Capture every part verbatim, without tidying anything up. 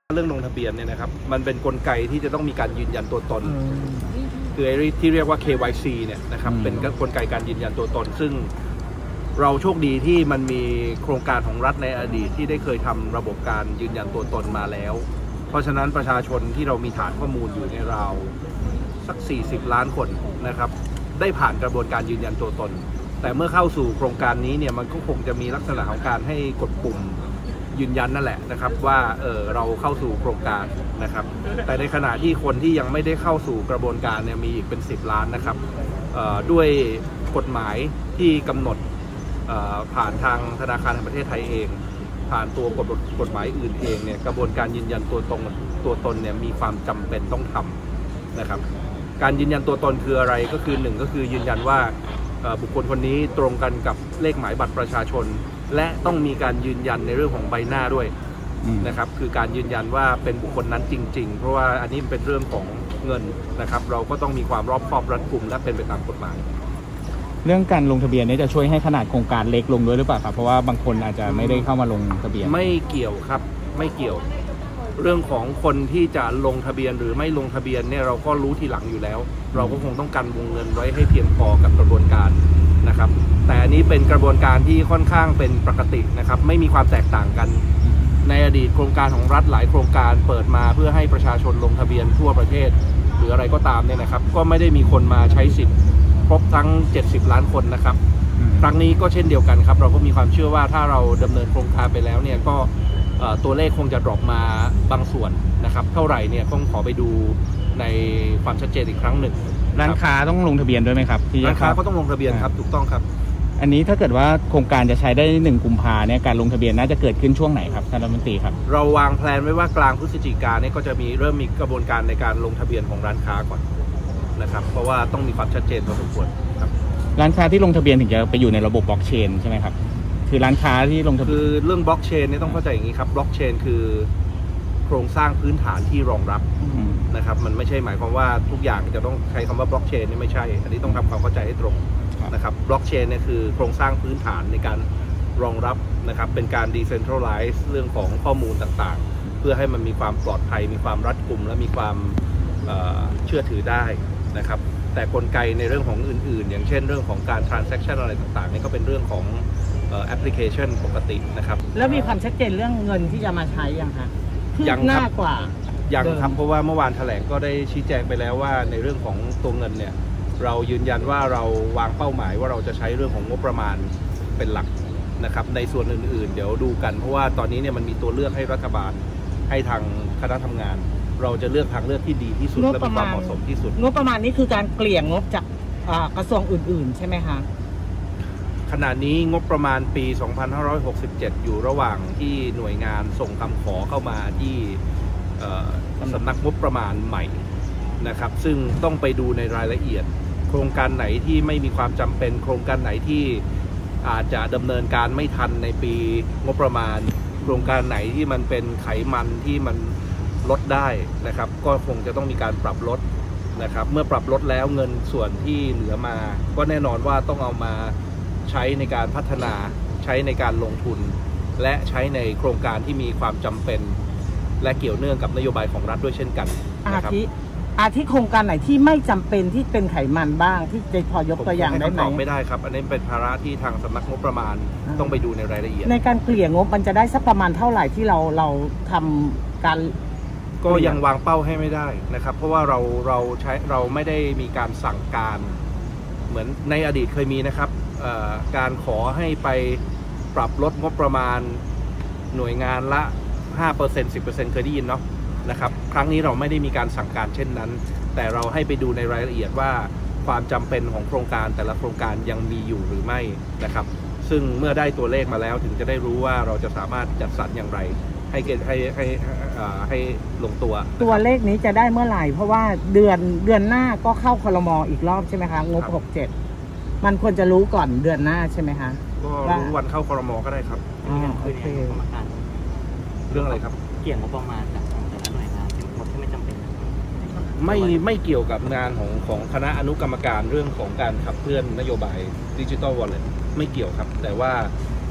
เรื่องลงทะเบียนเนี่ยนะครับมันเป็นกลไกที่จะต้องมีการยืนยันตัวตนคือที่เรียกว่า เค วาย ซี เนี่ยนะครับเป็นกลไกการยืนยันตัวตนซึ่งเราโชคดีที่มันมีโครงการของรัฐในอดีตที่ได้เคยทำระบบการยืนยันตัวตนมาแล้วเพราะฉะนั้นประชาชนที่เรามีฐานข้อมูลอยู่ในราวสักสี่สิบล้านคนนะครับได้ผ่านกระบวนการยืนยันตัวตนแต่เมื่อเข้าสู่โครงการนี้เนี่ยมันก็คงจะมีลักษณะของการให้กดปุ่มยืนยันนั่นแหละนะครับว่าเออเราเข้าสู่โครงการนะครับแต่ในขณะที่คนที่ยังไม่ได้เข้าสู่กระบวนการเนี่ยมีอีกเป็นสิบล้านนะครับด้วยกฎหมายที่กำหนดผ่านทางธนาคารแห่งประเทศไทยเองผ่านตัวกฎกฎหมายอื่นเองเนี่ยกระบวนการยืนยันตัวตนตัวตนเนี่ยมีความจำเป็นต้องทำนะครับการยืนยันตัวตนคืออะไรก็คือหนึ่งก็คือยืนยันว่าบุคคลคนนี้ตรงกันกับเลขหมายบัตรประชาชนและต้องมีการยืนยันในเรื่องของใบหน้าด้วยนะครับคือการยืนยันว่าเป็นบุคคลนั้นจริงๆเพราะว่าอันนี้เป็นเรื่องของเงินนะครับเราก็ต้องมีความรอบคอบรัดกุมและเป็นไปตามกฎหมายเรื่องการลงทะเบียนนี้จะช่วยให้ขนาดโครงการเล็กลงด้วยหรือเปล่าครับเพราะว่าบางคนอาจจะไม่ได้เข้ามาลงทะเบียนไม่เกี่ยวครับไม่เกี่ยวเรื่องของคนที่จะลงทะเบียนหรือไม่ลงทะเบียนเนี่ยเราก็รู้ทีหลังอยู่แล้วเราก็คงต้องกันวงเงินไว้ให้เพียงพอกับกระบวนการนะครับแต่อันนี้เป็นกระบวนการที่ค่อนข้างเป็นปกตินะครับไม่มีความแตกต่างกันในอดีตโครงการของรัฐหลายโครงการเปิดมาเพื่อให้ประชาชนลงทะเบียนทั่วประเทศหรืออะไรก็ตามเนี่ยนะครับก็ไม่ได้มีคนมาใช้สิทธิ์ครบทั้งเจ็ดสิบล้านคนนะครับครั้งนี้ก็เช่นเดียวกันครับเราก็มีความเชื่อว่าถ้าเราดำเนินโครงการไปแล้วเนี่ยก็ตัวเลขคงจะดรอปมาบางส่วนนะครับเท่าไหร่เนี่ยต้องขอไปดูในความชัดเจนอีกครั้งหนึ่งร้านค้าต้องลงทะเบียนด้วยไหมครับร้านค้าก็ต้องลงทะเบียนครับถูกต้องครับอันนี้ถ้าเกิดว่าโครงการจะใช้ได้หนึ่งกุมภาเนี่ยการลงทะเบียนน่าจะเกิดขึ้นช่วงไหนครับท่านรัฐมนตรีครับเราวางแผนไว้ว่ากลางพฤศจิกายนเนี่ยก็จะมีเริ่มมีกระบวนการในการลงทะเบียนของร้านค้าก่อนนะครับเพราะว่าต้องมีความชัดเจนพอสมควรครับร้านค้าที่ลงทะเบียนถึงจะไปอยู่ในระบบบล็อกเชนใช่ไหมครับคือร้านค้าที่ลงทะเบียนคือเรื่องบล็อกเชนเนี่ยต้องเข้าใจอย่างนี้ครับบล็อกเชนคือโครงสร้างพื้นฐานที่รองรับนะครับมันไม่ใช่หมายความว่าทุกอย่างจะต้องใช้คำว่าบล็อกเชนนี่ไม่ใช่อันนี้ต้องทำความเข้าใจให้ตรงนะครับบล็อกเชนเนี่ยคือโครงสร้างพื้นฐานในการรองรับนะครับเป็นการ decentralize เรื่องของข้อมูลต่างๆเพื่อให้มันมีความปลอดภัยมีความรัดกุมและมีความเชื่อถือได้นะครับแต่กลไกในเรื่องของอื่นๆอย่างเช่นเรื่องของการ transaction อะไรต่างๆนี่ก็เป็นเรื่องของแอปพลิเคชันปกตินะครับแล้วมีความชัดเจนเรื่องเงินที่จะมาใช้ยังคะยังหน้ากว่ายังครับเพราะว่าเมื่อวานแถลงก็ได้ชี้แจงไปแล้วว่าในเรื่องของตัวเงินเนี่ยเรายืนยันว่าเราวางเป้าหมายว่าเราจะใช้เรื่องของงบประมาณเป็นหลักนะครับในส่วนอื่นๆเดี๋ยวดูกันเพราะว่าตอนนี้เนี่ยมันมีตัวเลือกให้รัฐบาลให้ทางคณะทำงานเราจะเลือกทางเลือกที่ดีที่สุดและมีความเหมาะสมที่สุดงบประมาณนี้คือการเกลี่ยงบจากกระทรวงอื่นๆใช่ไหมคะขณะนี้งบประมาณปี สองพันห้าร้อยหกสิบเจ็ด อยู่ระหว่างที่หน่วยงานส่งคำขอเข้ามาที่สำนักงบประมาณใหม่นะครับซึ่งต้องไปดูในรายละเอียดโครงการไหนที่ไม่มีความจำเป็นโครงการไหนที่อาจจะดำเนินการไม่ทันในปีงบประมาณโครงการไหนที่มันเป็นไขมันที่มันลดได้นะครับก็คงจะต้องมีการปรับลดนะครับเมื่อปรับลดแล้วเงินส่วนที่เหลือมาก็แน่นอนว่าต้องเอามาใช้ในการพัฒนาใช้ในการลงทุนและใช้ในโครงการที่มีความจำเป็นและเกี่ยวเนื่องกับนโยบายของรัฐด้วยเช่นกันอาทิอาทิโครงการไหนที่ไม่จำเป็นที่เป็นไขมันบ้างที่จะพอยกตัวอย่างได้ไหมไม่ได้ครับอันนี้เป็นภาระที่ทางสำนักงบประมาณต้องไปดูในรายละเอียดในการเกลี่ยงบมันจะได้สักประมาณเท่าไหร่ที่เราเราทำการก็ยังวางเป้าให้ไม่ได้นะครับเพราะว่าเราเราใช้เราไม่ได้มีการสั่งการเหมือนในอดีตเคยมีนะครับการขอให้ไปปรับลดงบประมาณหน่วยงานละ ห้าเปอร์เซ็นต์ สิบเปอร์เซ็นต์ เคยได้ยินเนาะนะครับครั้งนี้เราไม่ได้มีการสั่งการเช่นนั้นแต่เราให้ไปดูในรายละเอียดว่าความจำเป็นของโครงการแต่ละโครงการยังมีอยู่หรือไม่นะครับซึ่งเมื่อได้ตัวเลขมาแล้วถึงจะได้รู้ว่าเราจะสามารถจัดสรรอย่างไรให้เกิดให้ให้ให้ลงตัวตัวเลขนี้จะได้เมื่อไหร่เพราะว่าเดือนเดือนหน้าก็เข้าครม.อีกรอบใช่ไหมคะงบหกเจ็ดมันควรจะรู้ก่อนเดือนหน้าใช่ไหมคะก็รู้วันเข้าครม.ก็ได้ครับอ๋อโอเคเรื่องอะไรครับเกี่ยงงบประมาณจากแต่ละหน่วยงานเป็นงบที่ไม่จำเป็นไม่ไม่เกี่ยวกับงานของของคณะอนุกรรมการเรื่องของการขับเคลื่อนนโยบายดิจิทัลวอลเล็ตไม่เกี่ยวครับแต่ว่า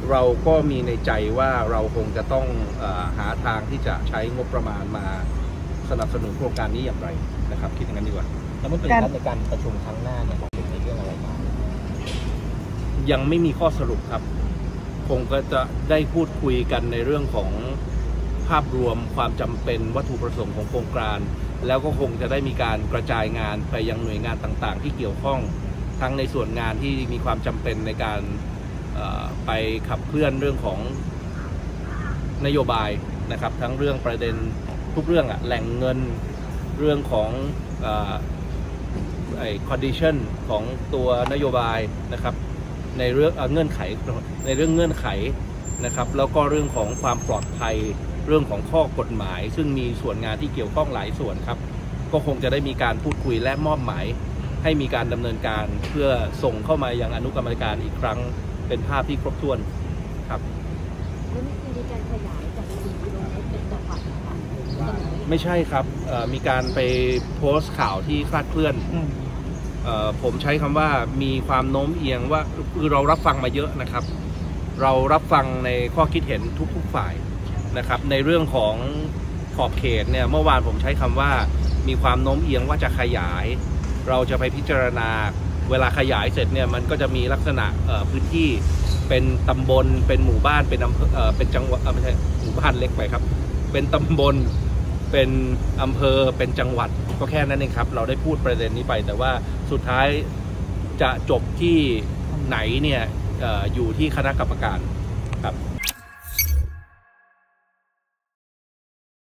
เราก็มีในใจว่าเราคงจะต้องเอ่อหาทางที่จะใช้งบประมาณมาสนับสนุนโครงการนี้อย่างไรนะครับคิดอย่างนั้นดีกว่าแล้วมันเป็นการในการประชุมครั้งหน้าเนี่ยเป็นในเรื่องอะไรบ้างยังไม่มีข้อสรุปครับคงก็จะได้พูดคุยกันในเรื่องของภาพรวมความจำเป็นวัตถุประสงค์ของโครงการแล้วก็คงจะได้มีการกระจายงานไปยังหน่วยงานต่างๆที่เกี่ยวข้องทั้งในส่วนงานที่มีความจำเป็นในการไปขับเคลื่อนเรื่องของนโยบายนะครับทั้งเรื่องประเด็นทุกเรื่องอะแหล่งเงินเรื่องของไอ้ condition ของตัวนโยบายนะครับในเรื่องเงื่อนไขในเรื่องเงื่อนไขนะครับแล้วก็เรื่องของความปลอดภัยเรื่องของข้อกฎหมายซึ่งมีส่วนงานที่เกี่ยวข้องหลายส่วนครับก็คงจะได้มีการพูดคุยและมอบหมายให้มีการดำเนินการเพื่อส่งเข้ามายังอนุกรรมการอีกครั้งเป็นภาพที่ครบถ้วนครับแล้วนี่คือมีการขยายจากสี่กิโลเมตรเป็นจังหวัดนะคะไม่ใช่ครับมีการไปโพสต์ข่าวที่คลาดเคลื่อนผมใช้คำว่ามีความโน้มเอียงว่าคือเรารับฟังมาเยอะนะครับเรารับฟังในข้อคิดเห็นทุกๆฝ่ายนะครับในเรื่องของขอบเขตเนี่ยเมื่อวานผมใช้คำว่ามีความโน้มเอียงว่าจะขยายเราจะไปพิจารณาเวลาขยายเสร็จเนี่ยมันก็จะมีลักษณะพื้นที่เป็นตำบลเป็นหมู่บ้านเป็นอำเภอเป็นจังหวัดไม่ใช่หมู่บ้านเล็กไปครับเป็นตำบลเป็นอำเภอเป็นจังหวัดก็แค่นั้นเองครับเราได้พูดประเด็นนี้ไปแต่ว่าสุดท้ายจะจบที่ไหนเนี่ยอยู่ที่คณะกรรมการ